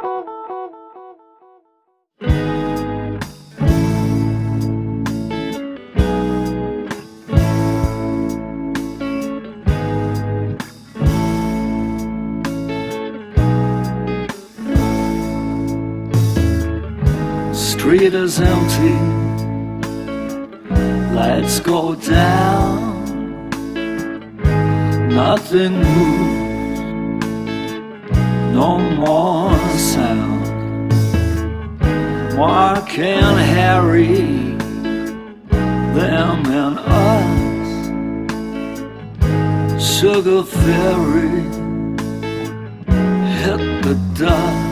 Street is empty, lights go down, nothing moves, no more sound. Mark and Harry, them and us, Sugar Fairy hit the dust.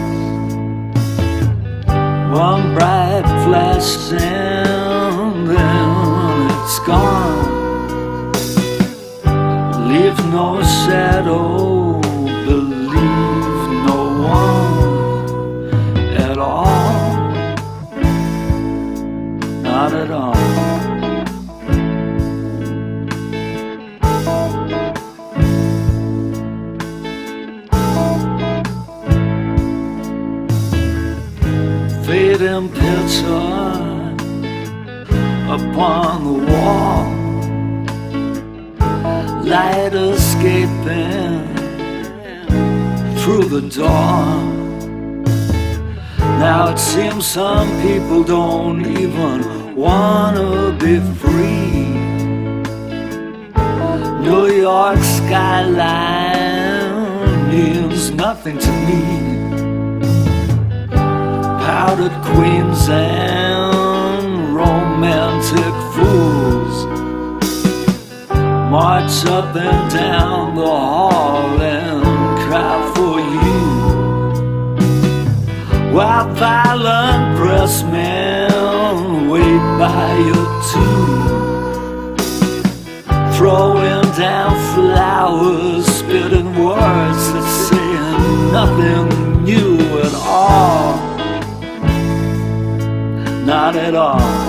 One bright flash and then it's gone. Leave no shadow, believe no one at all. Not at all. Fading picture upon the wall, light escaping through the door. Now it seems some people don't even wanna be free. New York skyline means nothing to me. Powdered queens and romantic fools march up and down the hall and cry for you, while violent pressmen wait by your tomb, throwing down flowers, spitting words that say nothing new at all. Not at all.